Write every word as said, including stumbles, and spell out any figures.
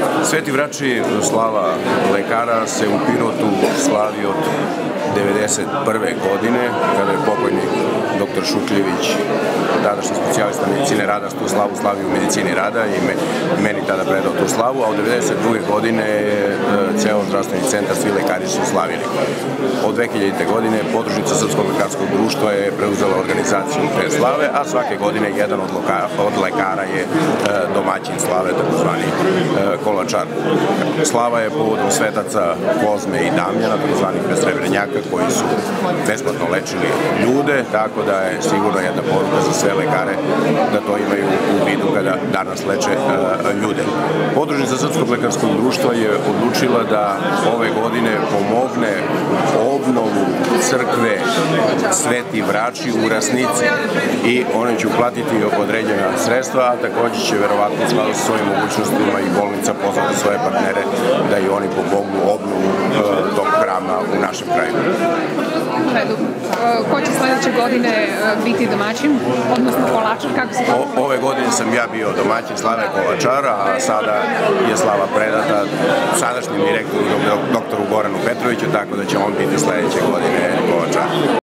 Sveti Vrači slava lekara se u Pirotu slavi od devedeset prve godine, kada je pokojni doktor Šukljević, tadašnji specijalista medicine rada, tu slavu slavi u medicini rada i meni tada predao tu slavu, a od devedeset druge godine je ceo zdravstveni centar, svi lekari su slavili. Od dve hiljadite godine podružnica Srpskog lekarskog društva je preuzela organizaciju te slave, a svake godine jedan od lekara je domaćin slave, takozvani kolačar. Slava je povodom svetaca Kozme i Damjana, takozvanih besrebrenjaka, koji su besplatno lečili ljude, tako da je sigurno jedna poruka za sve lekare da to imaju u vidu kada danas leče ljude. Podružnica Srpskog lekarskog društva je odlučila da ove godine pomogne obnovu crkve Sveti Vrači u Rasnici i one će uplatiti određena sredstva, a takođe će verovatno u skladu sa svojim mogućnostima i bolnica pozvati svoje partnere da i oni pomognu obnovu tog hrama u našem kraju. U redu. Ko će sledeće godine biti domaćin, odnosno kolačar, kako se to... Ove godine sam ja bio domaćin slave kolačara, a sada je slava predata sadašnjem direktoru doktoru Goranu Petroviću, tako da će on biti sledeće godine kolačar.